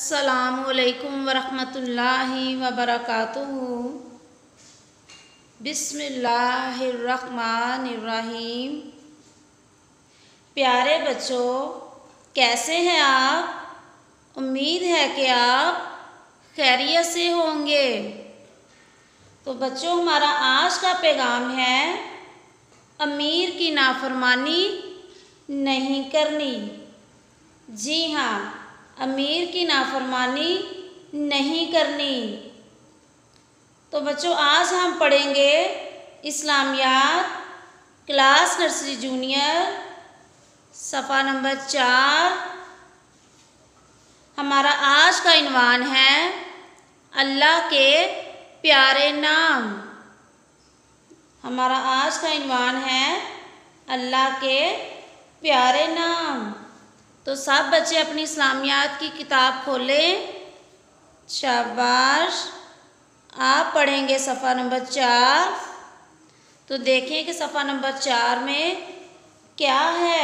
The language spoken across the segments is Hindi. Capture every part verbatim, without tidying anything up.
अस्सलामुअलैकुम वरहमतुल्लाहि वबरकातुहू। बिस्मिल्लाहिर्रहमानिर्रहीम। प्यारे बच्चों, कैसे हैं आप? उम्मीद है कि आप खैरियत से होंगे। तो बच्चों, हमारा आज का पैगाम है अमीर की नाफरमानी नहीं करनी। जी हाँ, अमीर की नाफरमानी नहीं करनी। तो बच्चों, आज हम पढ़ेंगे इस्लामियात क्लास नर्सरी जूनियर सफ़ा नंबर चार। हमारा आज का इन्वान है अल्लाह के प्यारे नाम। हमारा आज का इन्वान है अल्लाह के प्यारे नाम। तो सब बच्चे अपनी इस्लामियात की किताब खोलें। शाबाश, आप पढ़ेंगे सफ़ा नंबर चार। तो देखें कि सफ़ा नंबर चार में क्या है।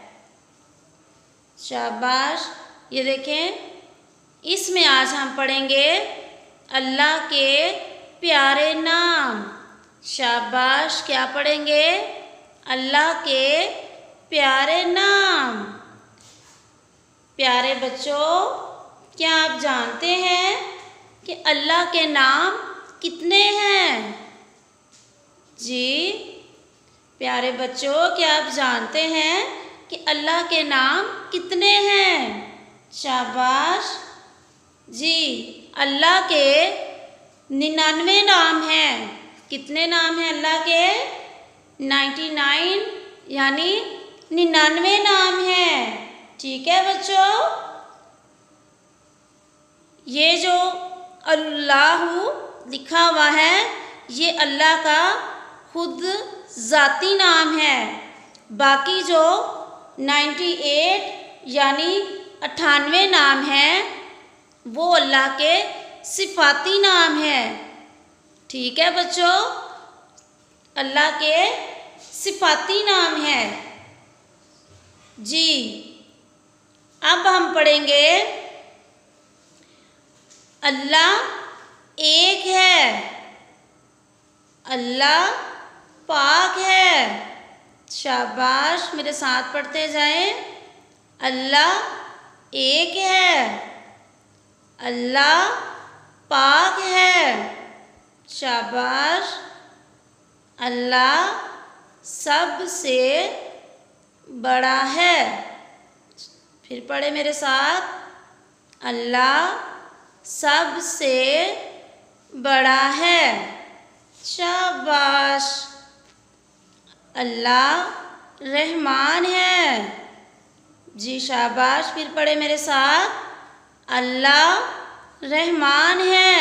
शाबाश, ये देखें, इसमें आज हम पढ़ेंगे अल्लाह के प्यारे नाम। शाबाश, क्या पढ़ेंगे? अल्लाह के प्यारे नाम। प्यारे बच्चों, क्या आप जानते हैं कि अल्लाह के नाम कितने हैं? जी प्यारे बच्चों, क्या आप जानते हैं कि अल्लाह के नाम कितने हैं? शाबाश जी, अल्लाह के निन्यानवे नाम हैं। कितने नाम हैं अल्लाह के? नाइन्टी नाइन, यानी निन्यानवे नाम हैं। ठीक है बच्चों, ये जो अल्लाह लिखा हुआ है ये अल्लाह का खुद ज़ाती नाम है। बाकी जो नाइन्टी एट यानी अट्ठानवे नाम हैं वो अल्लाह के सिफाती नाम हैं। ठीक है बच्चों, अल्लाह के सिफाती नाम हैं। जी, अब हम पढ़ेंगे अल्लाह एक है, अल्लाह पाक है। शाबाश, मेरे साथ पढ़ते जाएं। अल्लाह एक है, अल्लाह पाक है। शाबाश, अल्लाह सबसे बड़ा है। फिर पढ़े मेरे साथ, अल्लाह सबसे बड़ा है। शाबाश, अल्लाह रहमान है। जी शाबाश, फिर पढ़े मेरे साथ, अल्लाह रहमान है।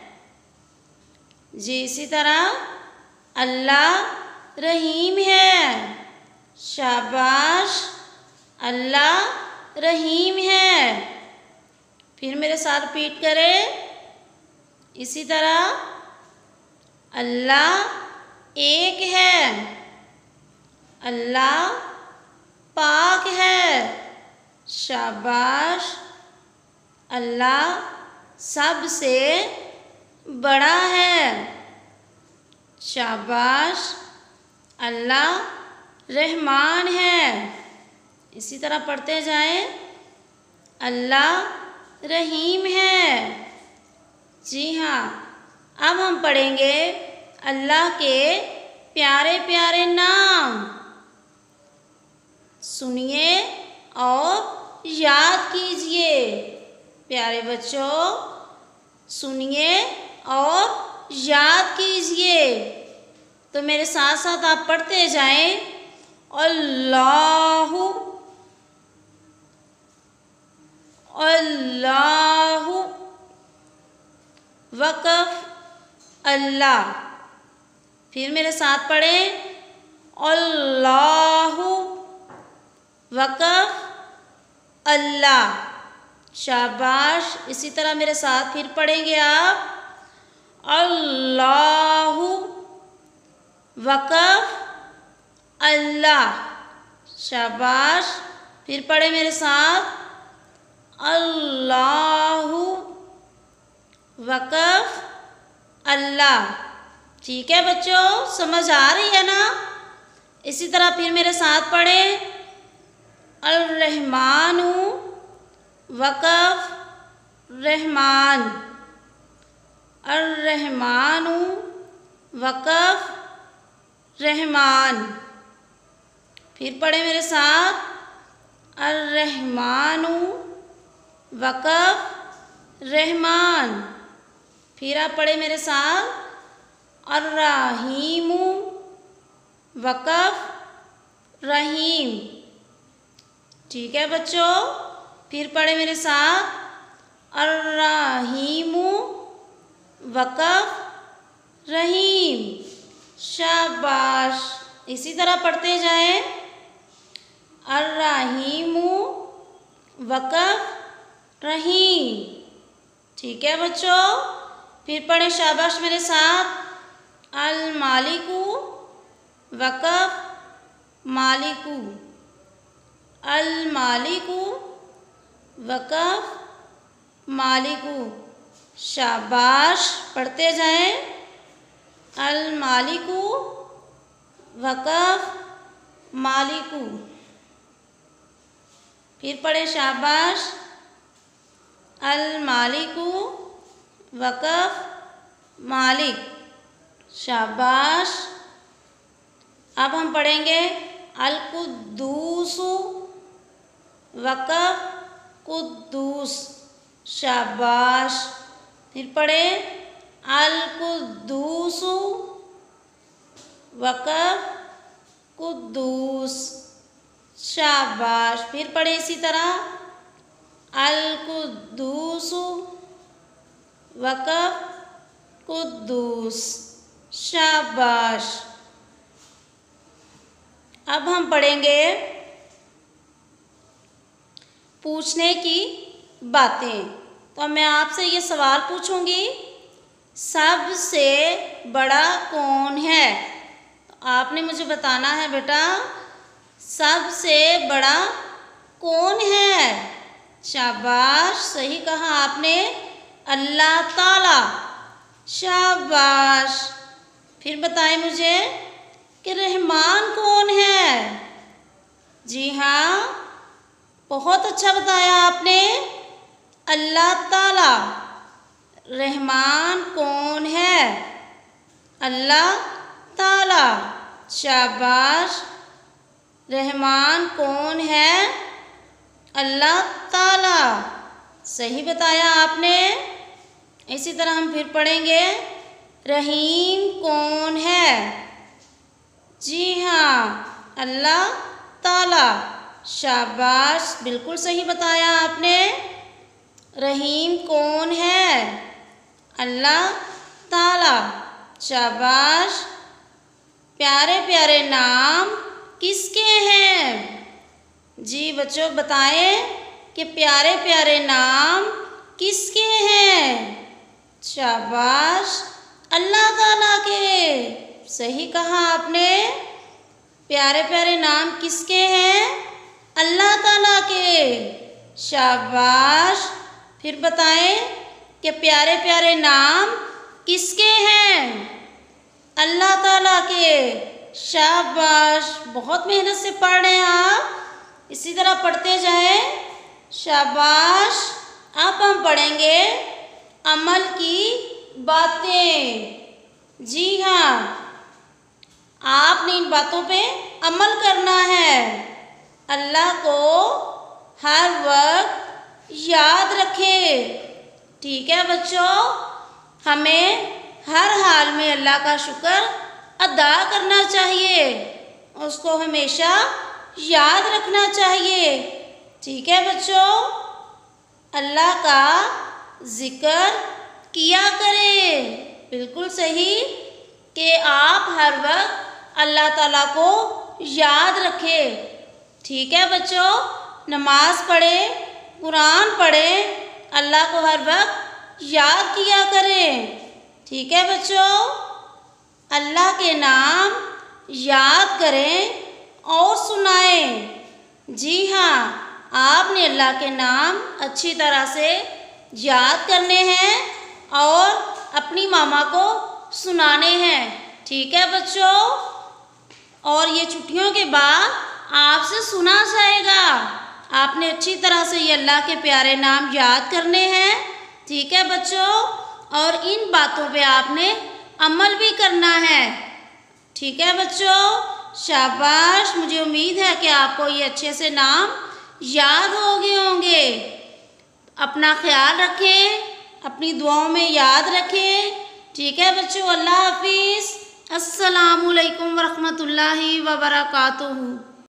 जी इसी तरह अल्लाह रहीम है। शाबाश, अल्लाह रहीम है। फिर मेरे साथ रिपीट करें। इसी तरह अल्लाह एक है, अल्लाह पाक है। शाबाश, अल्लाह सबसे बड़ा है। शाबाश, अल्लाह रहमान है। इसी तरह पढ़ते जाएं। अल्लाह रहीम है। जी हाँ, अब हम पढ़ेंगे अल्लाह के प्यारे प्यारे नाम। सुनिए और याद कीजिए। प्यारे बच्चों, सुनिए और याद कीजिए। तो मेरे साथ साथ आप पढ़ते जाएं। अल्लाहु अल्लाहु वक़फ़ अल्लाह। फिर मेरे साथ पढ़ें। अल्लाहु वक़फ़ अल्लाह। शाबाश, इसी तरह मेरे साथ फिर पढ़ेंगे आप। अल्लाहु वक़फ़ अल्लाह। शाबाश, फिर पढ़े मेरे साथ। अल्लाहु वक़फ़ अल्लाह। ठीक है बच्चों, समझ आ रही है ना। इसी तरह फिर मेरे साथ पढ़ें, अर-रहमानु वक़फ़ रहमान, अर-रहमानु वक़फ़ रहमान। फिर पढ़े मेरे साथ, अर-रहमानु वक़फ़ रहमान। फिर आप पढ़े मेरे साथ, अर-रहीमु वक़फ़ रहीम। ठीक है बच्चों, फिर पढ़े मेरे साथ, अर-रहीमु वक़फ़ रहीम। शाबाश। इसी तरह पढ़ते जाएं, अर-रहीमु वक़फ़ रहीम। ठीक है बच्चों, फिर पढ़ें शाबाश मेरे साथ, अल-मालिकु वक़फ़ मालिकु, अल-मालिकु वक़फ़ मालिकु। शाबाश, पढ़ते जाएं, अल-मालिकु वक़फ़ मालिकु। फिर पढ़े शाबाश, अल-मालिकु वक़फ़ मालिक। शाबाश। अब हम पढ़ेंगे, अल-कुद्दूसु वक़फ़ कुद्दूस। शाबाश। फिर पढ़ें, अल-कुद्दूसु वक़फ़ कुद्दूस। शाबाश। फिर पढ़ें इसी तरह, अल-कुद्दूसु वक़फ़ कुद्दूस। शाबाश। अब हम पढ़ेंगे पूछने की बातें। तो मैं आपसे ये सवाल पूछूंगी, सबसे बड़ा कौन है? तो आपने मुझे बताना है बेटा, सबसे बड़ा कौन है? शाबाश, सही कहा आपने, अल्लाह ताला। शाबाश। फिर बताएं मुझे कि रहमान कौन है? जी हाँ, बहुत अच्छा बताया आपने, अल्लाह ताला। रहमान कौन है? अल्लाह ताला। शाबाश। रहमान कौन है? अल्लाह ताला। सही बताया आपने। इसी तरह हम फिर पढ़ेंगे, रहीम कौन है? जी हाँ, अल्लाह ताला। शाबाश, बिल्कुल सही बताया आपने। रहीम कौन है? अल्लाह ताला। शाबाश। प्यारे प्यारे नाम किसके हैं? जी बच्चों बताएं कि प्यारे प्यारे नाम किसके हैं? शाबाश, अल्लाह ताला के। सही कहा आपने, प्यारे प्यारे नाम किसके हैं? अल्लाह ताला के। शाबाश। फिर बताएं कि प्यारे प्यारे नाम किसके हैं? अल्लाह ताला के। शाबाश, बहुत मेहनत से पढ़ रहे हैं आप। इसी तरह पढ़ते जाएं। शाबाश। अब हम पढ़ेंगे अमल की बातें। जी हाँ, आपने इन बातों पे अमल करना है। अल्लाह को हर वक्त याद रखें। ठीक है बच्चों, हमें हर हाल में अल्लाह का शुक्र अदा करना चाहिए, उसको हमेशा याद रखना चाहिए। ठीक है बच्चों, अल्लाह का ज़िक्र किया करें। बिल्कुल सही कि आप हर वक्त अल्लाह ताला को याद रखें। ठीक है बच्चों, नमाज पढ़ें, कुरान पढ़ें, अल्लाह को हर वक्त याद किया करें। ठीक है बच्चों, अल्लाह के नाम याद करें और सुनाएं। जी हाँ, आपने अल्लाह के नाम अच्छी तरह से याद करने हैं और अपनी मामा को सुनाने हैं। ठीक है बच्चों, और ये छुट्टियों के बाद आपसे सुना जाएगा। आपने अच्छी तरह से ये अल्लाह के प्यारे नाम याद करने हैं। ठीक है बच्चों, और इन बातों पे आपने अमल भी करना है। ठीक है बच्चों, शाबाश। मुझे उम्मीद है कि आपको ये अच्छे से नाम याद हो गए होंगे। अपना ख्याल रखें, अपनी दुआओं में याद रखें। ठीक है बच्चों, अल्लाह हाफिज़। अस्सलामु अलैकुम वरहमतुल्लाहि वबरकातुहू।